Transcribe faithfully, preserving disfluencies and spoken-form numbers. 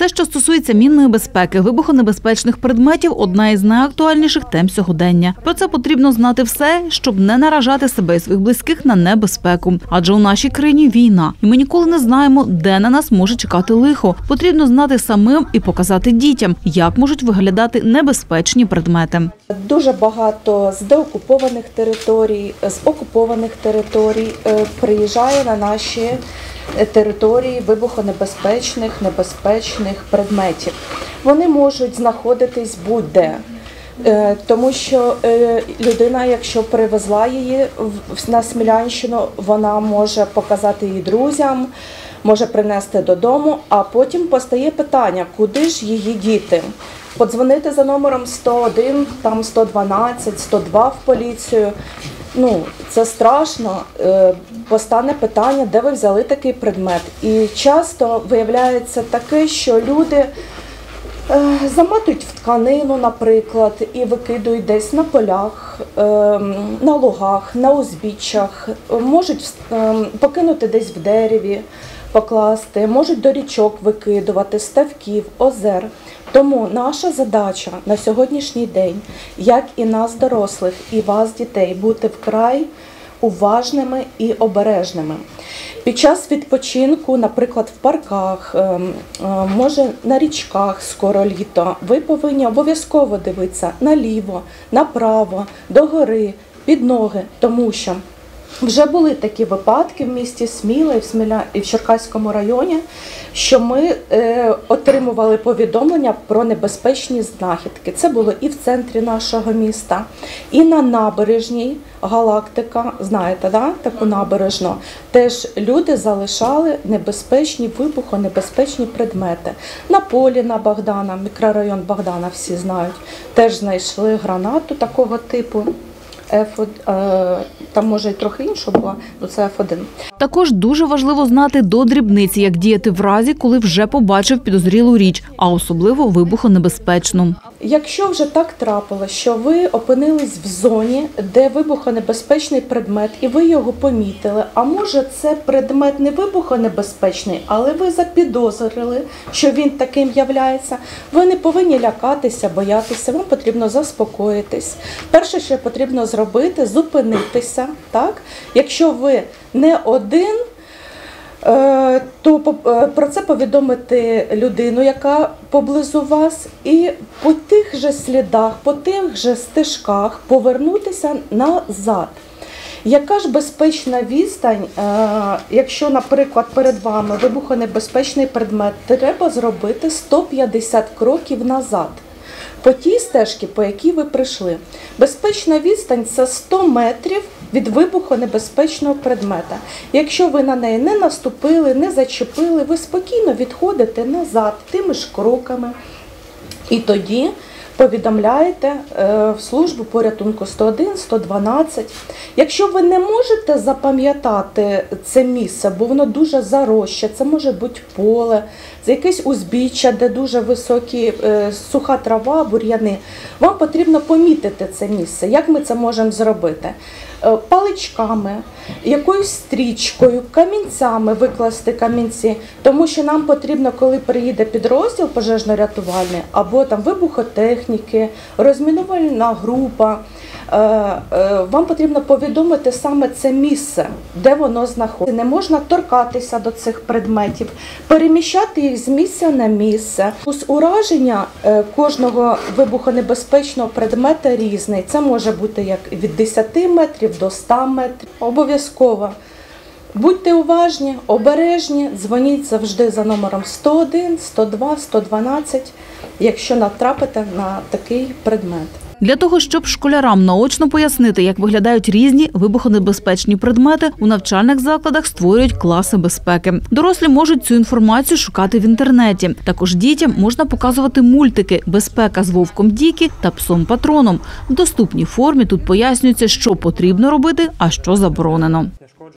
Все, що стосується мінної безпеки, вибухонебезпечних предметів – одна із найактуальніших тем сьогодення. Про це потрібно знати все, щоб не наражати себе і своїх близьких на небезпеку. Адже у нашій країні війна, і ми ніколи не знаємо, де на нас може чекати лихо. Потрібно знати самим і показати дітям, як можуть виглядати небезпечні предмети. Дуже багато з деокупованих територій, з окупованих територій приїжджає на наші території вибухонебезпечних, небезпечних предметів. Вони можуть знаходитись будь-де, тому що людина, якщо привезла її на Смілянщину, вона може показати її друзям, може принести додому, а потім постає питання, куди ж її діти. Подзвонити за номером сто один, там сто дванадцять, сто два в поліцію. Ну, це страшно. Постане питання, де ви взяли такий предмет. І часто виявляється таке, що люди замотують в тканину, наприклад, і викидують десь на полях, на лугах, на узбіччях, можуть покинути десь в дереві, покласти, можуть до річок викидувати, ставків, озер. Тому наша задача на сьогоднішній день, як і нас, дорослих, і вас, дітей, бути вкрай уважними і обережними. Під час відпочинку, наприклад, в парках, може на річках, скоро літо, ви повинні обов'язково дивитися наліво, направо, догори, під ноги, тому що вже були такі випадки в місті Сміла і в, Сміля... і в Черкаському районі, що ми е, отримували повідомлення про небезпечні знахідки. Це було і в центрі нашого міста, і на набережній Галактика, знаєте, да? Таку набережну, теж люди залишали небезпечні, вибухонебезпечні предмети. На полі на Богдана, мікрорайон Богдана всі знають, теж знайшли гранату такого типу. Ф один, там може і трохи інше було, але це Ф один. Також дуже важливо знати до дрібниці, як діяти в разі, коли вже побачив підозрілу річ, а особливо вибухонебезпечну. Якщо вже так трапилось, що ви опинились в зоні, де вибухонебезпечний предмет, і ви його помітили, а може це предмет не вибухонебезпечний, але ви запідозрили, що він таким являється, ви не повинні лякатися, боятися, вам потрібно заспокоїтись. Перше, що потрібно зробити, зупинитися. Так? Якщо ви не один, то про це повідомити людину, яка поблизу вас, і по тих же слідах, по тих же стежках повернутися назад. Яка ж безпечна відстань, якщо, наприклад, перед вами вибухонебезпечний предмет, треба зробити сто п'ятдесят кроків назад по тій стежці, по якій ви прийшли. Безпечна відстань – це сто метрів від вибухонебезпечного предмета. Якщо ви на неї не наступили, не зачепили, ви спокійно відходите назад тими ж кроками. І тоді повідомляєте в службу порятунку сто один, сто дванадцять. Якщо ви не можете запам'ятати це місце, бо воно дуже заросше, це може бути поле, це якесь узбіччя, де дуже високі суха трава, бур'яни, вам потрібно помітити це місце. Як ми це можемо зробити? Паличками, якоюсь стрічкою, камінцями викласти камінці, тому що нам потрібно, коли приїде підрозділ пожежно-рятувальний, або там вибухотехніки, розмінувальна група, вам потрібно повідомити саме це місце, де воно знаходиться. Не можна торкатися до цих предметів, переміщати їх з місця на місце. Ураження кожного вибухонебезпечного предмета різний. Це може бути як від десяти метрів до ста метрів. Обов'язково будьте уважні, обережні, дзвоніть завжди за номером сто один, сто два, сто дванадцять, якщо натрапите на такий предмет. Для того, щоб школярам наочно пояснити, як виглядають різні вибухонебезпечні предмети, у навчальних закладах створюють класи безпеки. Дорослі можуть цю інформацію шукати в інтернеті. Також дітям можна показувати мультики «Безпека з Вовком Дікі» та «Псом-патроном». В доступній формі тут пояснюється, що потрібно робити, а що заборонено.